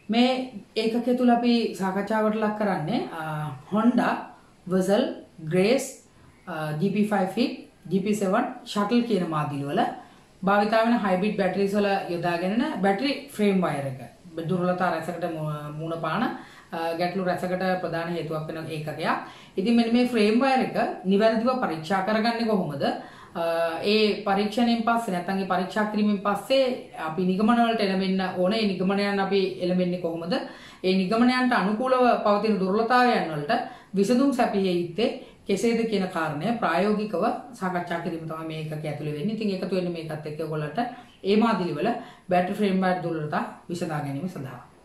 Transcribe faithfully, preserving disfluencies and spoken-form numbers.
මේ ඒකකය තුල අපි සාකච්ඡාවට ලක් කරන්නේ Honda Vezel Grace G P five Fit G P seven Shuttle කියන මාදිලි වල භාවිතා වෙන හයිබ්‍රිඩ් බැටරිස් වල යොදාගෙන බැටරි ෆ්‍රේම් වයර් එක දුර්වලතා රැසකට මුණ පාන ගැටලු රැසකට ප්‍රධාන හේතුවක් වෙන ඒකකයක්. ඉතින් මෙන්න මේ ෆ්‍රේම් වයර් එක නිවැරදිව පරීක්ෂා කරගන්නේ කොහොමද? ඒ පරීක්ෂණයෙන් පස්සේ නැත්නම් ඒ පරීක්ෂා කිරීමෙන් පස්සේ අපි නිගමන වලට එළඹෙන්න ඕනේ. ඒ නිගමනයන් අපි එළඹෙන්නේ කොහොමද? ඒ නිගමනයන්ට අනුකූලව පවතින දුර්වලතාවයන් වලට විසඳුම් සැපිය යුත්තේ කෙසේද කියන කාරණය ප්‍රායෝගිකව සාකච්ඡා කිරීම තමයි මේ එකක ඇතුළේ වෙන්නේ. ඉතින් එකතු වෙන්නේ මේකත් එක්ක ඔයගොල්ලන්ට ඒ මාදිලි වල බැටරි ෆ්‍රේම් වයර් දුර්වලතා විසඳා ගැනීම සඳහා.